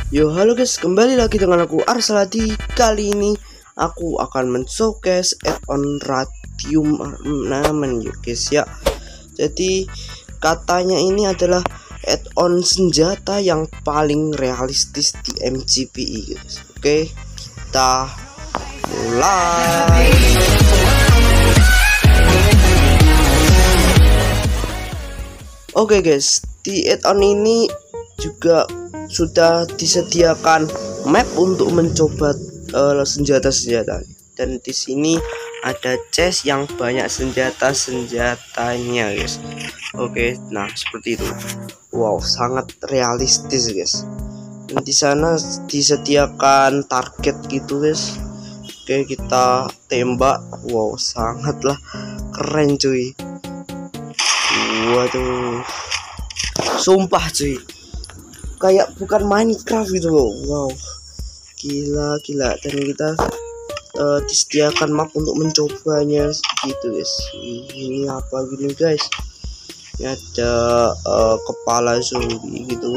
Yo halo guys, kembali lagi dengan aku Arsaladi. Kali ini aku akan men-showcase add-on Radium Ornament ya guys ya. Jadi katanya ini adalah add-on senjata yang paling realistis di MGPI guys. Oke, kita mulai. Oke guys, di add-on ini juga sudah disediakan map untuk mencoba senjata-senjata, dan di sini ada chest yang banyak senjata-senjatanya guys. Oke, nah seperti itu. Wow, sangat realistis guys. Dan di sana disediakan target gitu guys. Oke, kita tembak. Wow, sangatlah keren cuy. Waduh, sumpah cuy, kayak bukan Minecraft gitu loh. Wow, gila. Dan kita disediakan map untuk mencobanya gitu guys. Ini apa gini guys, ini ada kepala zombie gitu.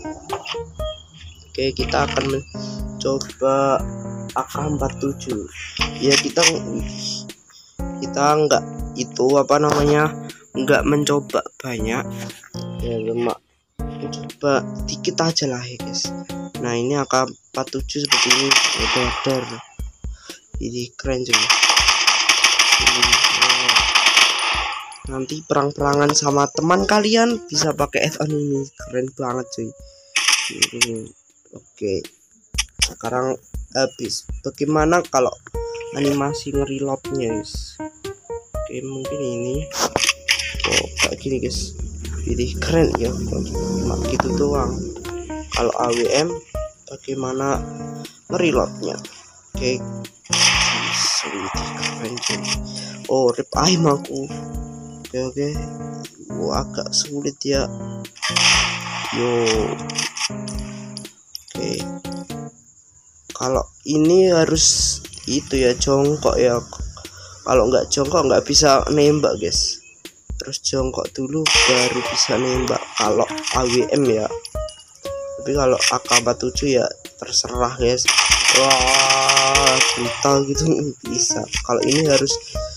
Oke, kita akan mencoba AK-47 ya. Kita nggak itu apa namanya, nggak mencoba banyak ya, cuma coba dikit aja lah ya guys. Nah ini AK-47 seperti ini, modern, ini keren juga. Nanti perang-perangan sama teman kalian bisa pakai add-on ini, keren banget cuy. Oke, sekarang habis. Bagaimana kalau animasi ngereloadnya guys? Oke, mungkin ini kayak gini guys. Jadi keren ya, cuma gitu doang. Kalau AWM bagaimana ngereloadnya? Oke, keren cuy. Oh, rip aim aku. Oke. Agak sulit ya. Yo. Oke. Kalau ini harus itu ya, jongkok ya. Kalau nggak jongkok nggak bisa nembak guys. Terus jongkok dulu baru bisa nembak kalau AWM ya. Tapi kalau AK-47 ya terserah guys. Wah, brutal gitu bisa. Kalau ini harus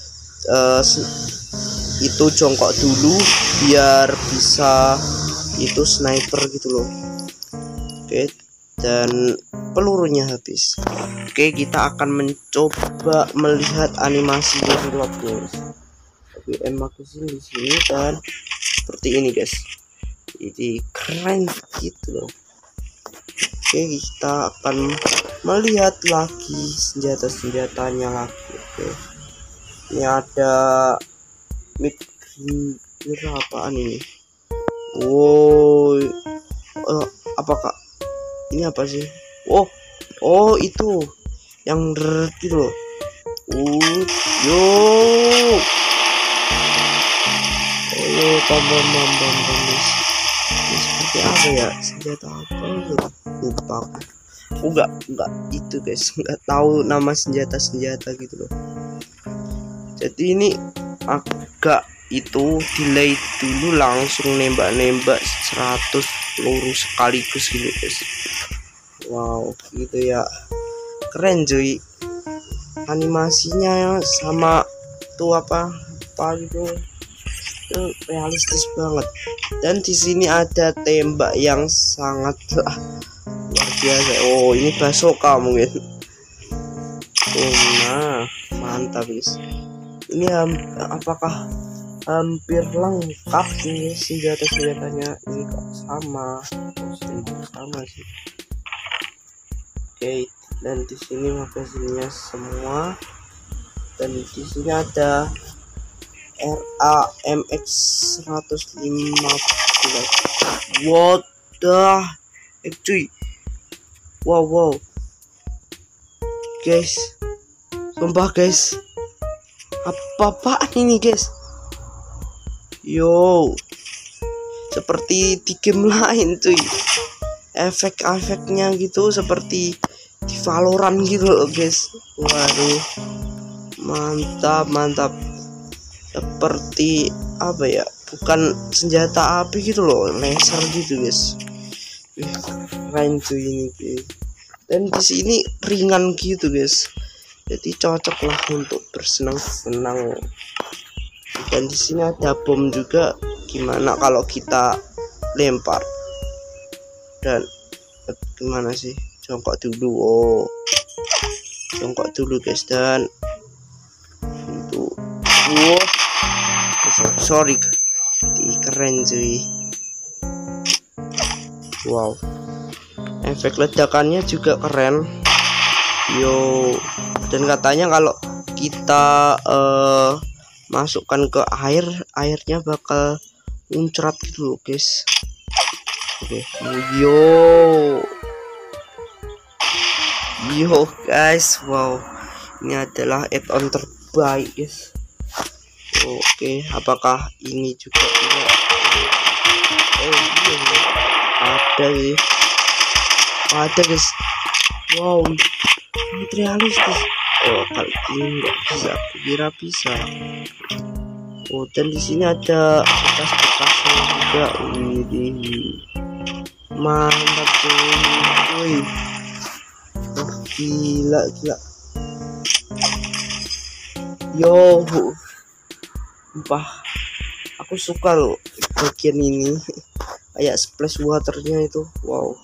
itu jongkok dulu biar bisa itu sniper gitu loh. Oke, dan pelurunya habis. Oke, kita akan mencoba melihat animasi reload guys. WM makusin di sini dan seperti ini guys. Ini keren gitu loh. Oke, kita akan melihat lagi senjata-senjatanya lagi. Oke, ini ada mid apaan ini? Wow, apakah ini apa sih? Oh itu yang gitu loh. Yo, bam guys. Ini seperti apa ya, senjata apa gitu, lupa aku. Enggak itu guys, enggak tahu nama senjata gitu loh. Jadi ini agak itu delay dulu, langsung nembak 100 peluru sekaligus gitu guys. Wow, gitu ya, keren cuy. Animasinya sama tuh apa gitu, itu realistis banget. Dan di sini ada tembak yang sangat luar biasa. Oh, ini bazooka mungkin. Nah, mantap guys. Ini apakah hampir lengkap nih senjatanya? Ini kok sama sih. Oke, dan di sini magazinnya semua. Dan di sini ada RAMX 115. What the cuy. Wow guys, sumpah guys, apaan ini guys. Yo, seperti di game lain cuy, efek-efeknya gitu seperti di Valorant gitu loh guys. Waduh, mantap. Seperti apa ya, bukan senjata api gitu loh, laser gitu guys. Keren cuy ini guys. Dan di sini ringan gitu guys, jadi cocok lah untuk bersenang-senang. Dan di sini ada bom juga, gimana kalau kita lempar dan gimana sih, jongkok dulu. Oh, jongkok dulu guys, dan itu sorry keren cuy. Wow, efek ledakannya juga keren yo. Dan katanya kalau kita masukkan ke air, airnya bakal muncrat gitu loh guys. Oke, yo guys, wow, ini adalah add-on terbaik guys. Oke, apakah ini juga tidak? Oh iya, ada ya, ada guys. Wow, ini realistis. Oh, kali ini nggak bisa, aku kira bisa. Oh, dan di sini ada bekas-bekasnya juga. Wih, mantap cuy. Oh, gila. Yo, sumpah, aku suka loh bagian ini. Kayak splash waternya itu, wow,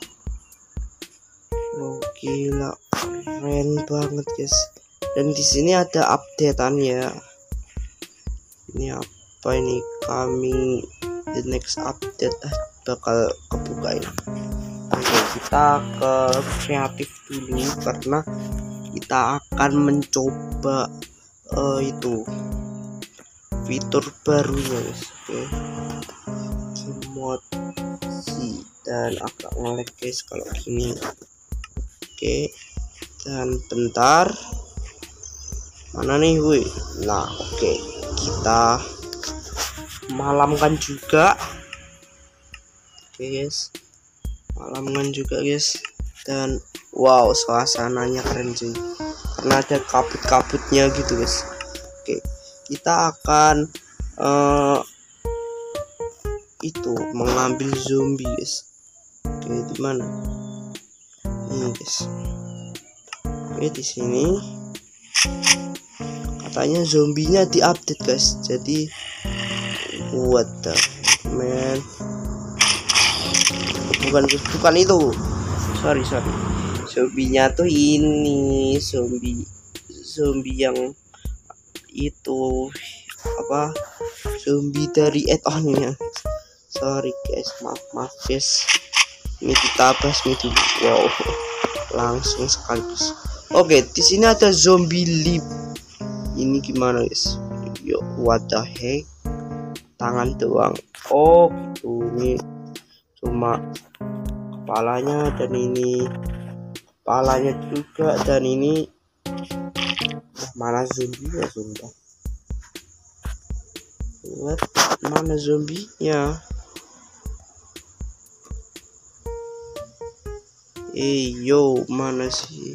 gila, keren banget guys. Dan di sini ada updateannya. Ini apa ini, coming the next update, bakal kebuka ini. Oke, kita ke kreatif dulu karena kita akan mencoba itu fitur barunya guys. Oke, mod sih, dan agak ngelag guys kalau gini. Oke, dan bentar, mana nih woi. Nah, oke, kita malamkan juga. Oke guys, malamkan juga guys. Dan wow, suasananya keren cuy, karena ada kabut-kabutnya gitu guys. Oke, kita akan itu mengambil zombie guys. Oke, di mana ini guys? Oke, di sini katanya zombinya diupdate guys, jadi what the man, bukan itu, sorry, zombinya tuh ini zombie yang itu apa, zombie dari add-onnya. Sorry guys, maaf guys, ini kita basmi dulu. Wow, langsung sekaligus. Oke, di sini ada zombie leap. Ini gimana guys? Yo, what the heck? Tangan doang. Oh gitu, ini cuma kepalanya, dan ini kepalanya juga, dan ini mana zombinya sumpah. What? Mana zombinya? Yo, mana sih?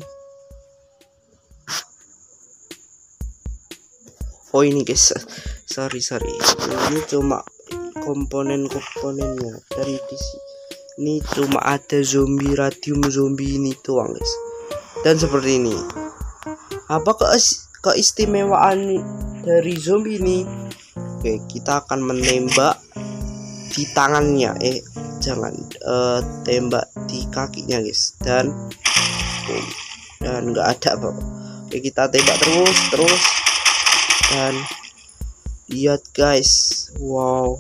Oh ini guys, sorry, ini cuma komponen-komponennya. Dari di sini cuma ada zombie radium zombie ini doang guys. Dan seperti ini. Apa keistimewaan dari zombie ini? Oke, kita akan menembak di tangannya, jangan tembak di kakinya guys, dan nggak ada apa-apa. Oke, kita tembak terus, dan lihat guys, wow,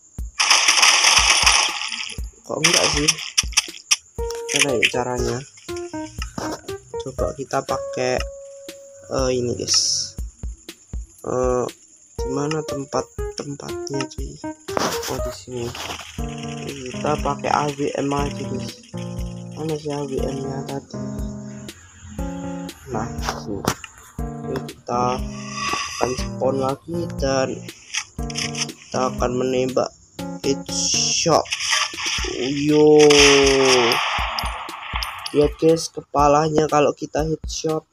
kok enggak sih, mana ya caranya? Coba kita pakai ini guys, dimana tempatnya cuy? Oh, di sini. Kita pakai AWM aja guys. Mana sih AWM-nya tadi? Nah, sini. Oke, kita akan spawn lagi, dan kita akan menembak headshot. Yo, lihat guys kepalanya kalau kita headshot.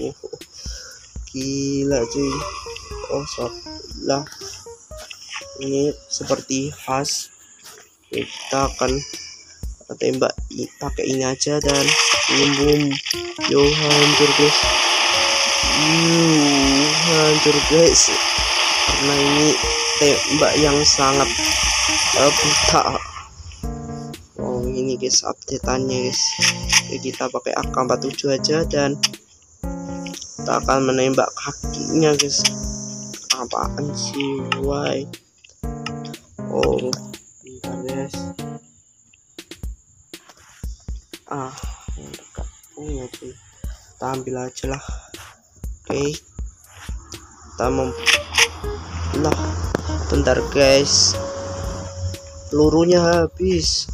Gila cuy. Oh, lah, ini seperti khas. Kita akan tembak pakai ini aja dan boom. Yo, hancur guys. Hancur guys, karena ini tembak yang sangat brutal. Oh ini guys updateannya guys. Oke, kita pakai AK-47 aja dan kita akan menembak kakinya guys. Apaan sih, why? Oh bentar guys. Yang dekat punya cuy, kita ambil aja lah. Oke, kita lah bentar guys, pelurunya habis.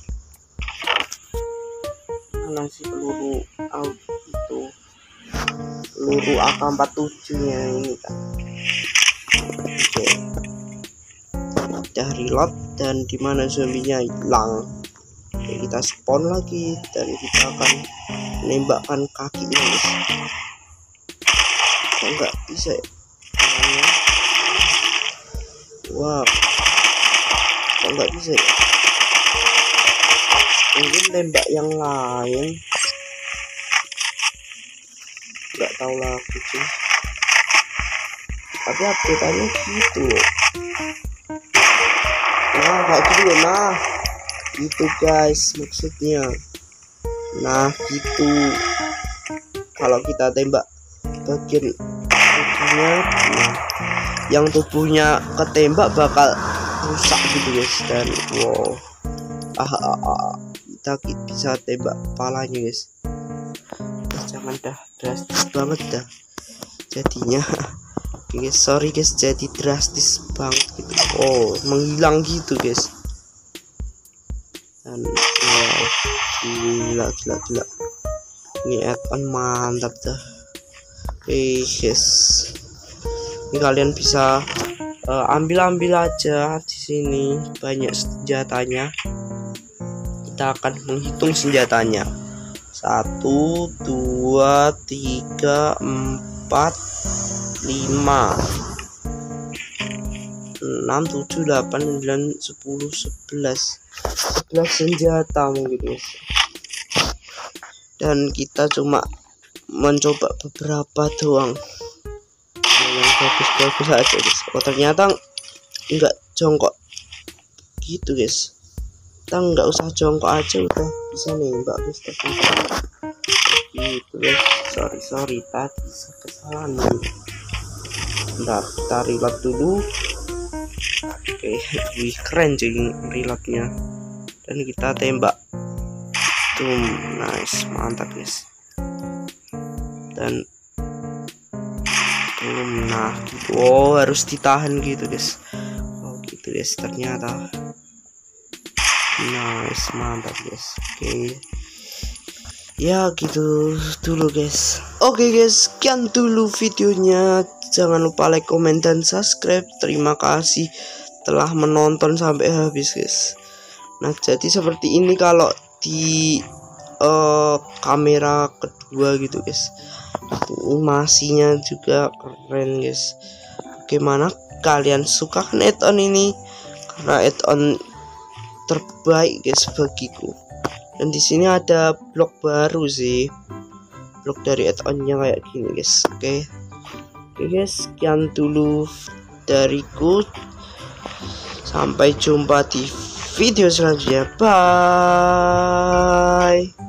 Mana sih peluru itu, peluru AK-47 nya ini kan. Oke, kita reload dan dimana zombinya hilang. Oke, kita spawn lagi dan kita akan menembakkan kakinya guys. Kok nggak bisa ya? Wow, kok nggak bisa ya? Mungkin tembak yang lain, nggak tahu lagi sih. Tapi update-nya gitu loh. Nah kayak gitu loh, nah gitu guys maksudnya. Nah gitu, kalau kita tembak bagian tubuhnya, nah, yang tubuhnya ketembak bakal rusak gitu guys. Dan wow, kita bisa tembak kepalanya guys. Jangan dah, drastis banget dah jadinya. Oke guys, sorry guys, jadi drastis banget gitu. Oh menghilang gitu guys. Dan wow, gila. Ini add-on mantap dah. Oke guys, ini kalian bisa ambil aja di sini, banyak senjatanya. Kita akan menghitung senjatanya. 1, 2, 3, 4, 5, 6, 7, 8, 9, 10, 11 senjata mungkin guys. Dan kita cuma mencoba beberapa doang yang bagus aja guys. Oh ternyata enggak jongkok gitu guys. Kita nggak usah jongkok aja udah bisa nembak guys. Gitu guys, sorry tadi kesalahan. Bentar, kita reload dulu. Oke, wih keren cuy reloadnya. Dan kita tembak. Nice, mantap guys. Dan nah gitu. Oh harus ditahan gitu guys. Oh gitu guys ternyata. Nice, mantap guys. Oke, ya gitu dulu guys. Oke guys, sekian dulu videonya. Jangan lupa like, comment, dan subscribe. Terima kasih telah menonton sampai habis guys. Nah jadi seperti ini kalau di kamera kedua gitu guys. Animasinya juga keren guys. Bagaimana kalian suka kan add-on ini? Karena add-on terbaik guys bagiku. Dan di sini ada blok baru sih, blok dari add-onnya kayak gini guys. Oke guys, sekian dulu dariku. Sampai jumpa di video selanjutnya. Bye.